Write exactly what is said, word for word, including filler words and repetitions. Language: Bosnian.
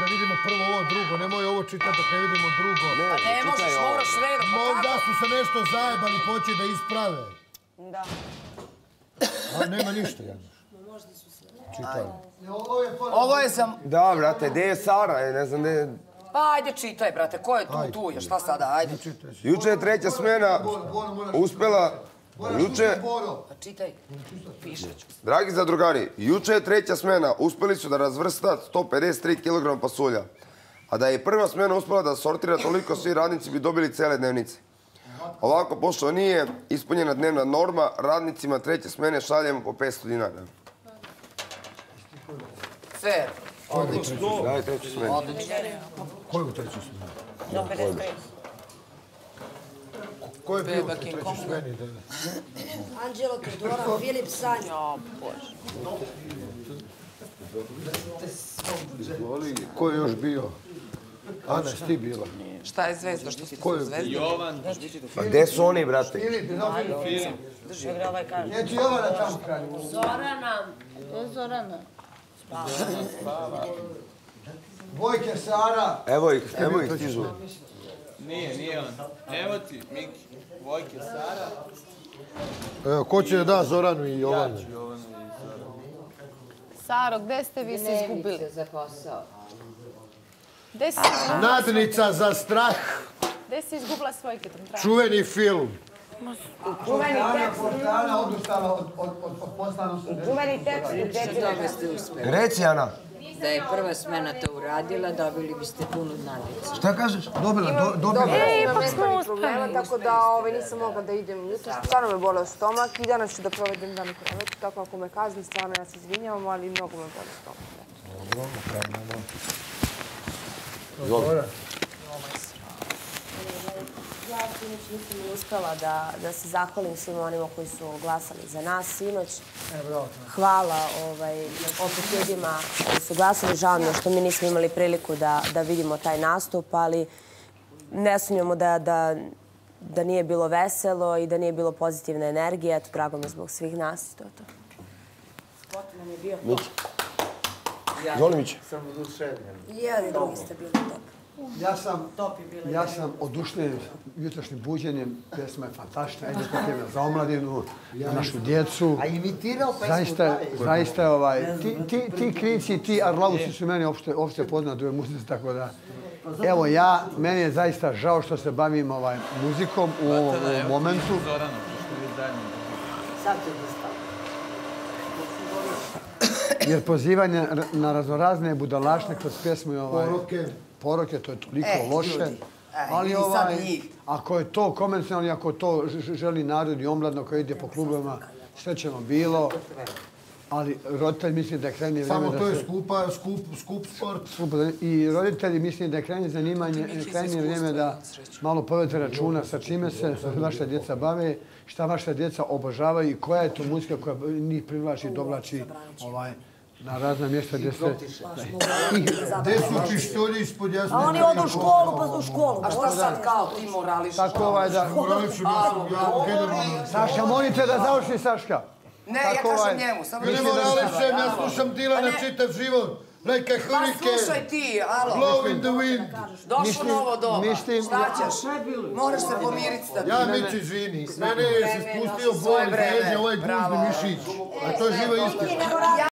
vidimo prvo ovo drugo, nemoj ovo čitati dok ne vidimo drugo. A ne možeš, moraš redom. Možda su se nešto zajebali, poći da isprave. Da. A nema ništa, Januš. Možda su se. Čitaj. Ovo je za... Da, brate, gdje je Sara? Ne znam gdje je... Pa ajde čitaj, brate, ko je tu, tu je, šta sada, ajde. Juče je treća smena uspjela... Juče... Pa čitaj, pišet ću. Dragi zadrugari, juče je treća smena uspjeli su da razvrsta sto pedeset tri kilograma pasulja. A da je prva smena uspjela da sortira toliko, svi radnici bi dobili cele dnevnice. Ovako, pošto nije ispunjena dnevna norma, radnicima treće smene šaljemo po petsto dinara. Fair. Odlično. Daj treću smenu. Odlično. Koju treću smenu? Do pedeset tri. Ko je bio u treću smeni? Anđelo Teodora, Filip Sanj. O, Bože. Ko je još bio? Ana, si ti bila? Šta je zvezda, što si tu zvezda? Jovan. Pa gdje su oni, brate? Filip. Drži, ovaj kaže. Neću Jovana tamo kralju. Zorana. To je Zorana. Vojke, Sara. Evo ih, evo ih stižu. Nije, nije on. Evo ti, Miki. Vojke, Sara. Evo, ko će da Zoranu i Jovanu? Saro, gde ste vi se izgubili? Dnevnice za posao. Gde si, Nadnica za strah. gde si izgubila svoj kilometraž? Čuveni film. Čuveni tekst. Portala odustala od, od, od, od poslanog studenta. Čuveni tekst. Toga ste uspeli. Reci, Ana. Da je prva smena to uradila, dobili biste punu nadnicu. Šta kažeš? Dobila, do, dobila. E, ipak smo Problema, uspeli. tako da ovaj, nisam mogla da idem jutro. Stvarno me boleo stomak i danas ću da provedem dan u krevetu. Tako ako me kazni, stvarno ja se izvinjavam, ali mnogo me boli stomak. Dobro, napravimo. Izvoli. Ja sinoć nisam uspela da, da se zahvalim svima onima koji su glasali za nas sinoć. Hvala ovaj, opet ljudima koji su glasali. Žao mi je što mi nismo imali priliku da, da vidimo taj nastup, ali ne sumnjamo da, da, da nije bilo veselo i da nije bilo pozitivne energije. Eto, drago mi je zbog svih nas. To je to. Spot nam je bio. Mići. Izvoli, Mići. Sam oduševljen. Jedan i drugi ste bili top. Ja sam, ja sam oduševljen jutrošnjim buđenjem. Pjesma je fantastična. Ide potrebna za omladinu, za našu djecu. A imitirao pesmu Zaista, zaista je ovaj... Ti, ti, ti klinci, ti arlausi su meni opšte, opšte poznati u muzici, tako da... Evo ja, meni je zaista žao što se bavim ovaj, muzikom u ovom momentu. Sad te dostao. Jer pozivanje na raznorazne budalašne kroz pjesmu je ovaj... Poroke. Poroke, to je toliko E, loše. ljudi. E, Ali i sad ovaj, njih. ako je to komercijalno i ako to ž- želi narod i omladno koji ide po klubovima, sve ćemo bilo. Ali roditelj misli da je krajnje vrijeme Samo da to je se... skupa, skup, skup sport. I roditelji misli da je krajnje zanimanje, krajnje vrijeme da malo povedete računa sa čime se vaša djeca bave, šta vaša djeca obožavaju i koja je to muzika koja njih privlači i dovlači ovaj, na razna mjesta gdje se... Gde su pištolji ispod jasne? A oni odu u školu, pa u školu. A šta sad kao ti morališ? Tako ovaj da... Moraliću ja generalno... Saška, molite da završi Saška. Ne, ja kažem njemu, samo Ne morališem, ja slušam Dilana čitav život. Like a Pa hurricane. slušaj ti, alo. Blow in the wind. Došlo novo doba. mislim- Šta ćeš? Moraš se pomiriti s Ja, Mići, izvini. Mene je se spustio bol iz leđa, ovaj gužni mišić. A to je živa istina.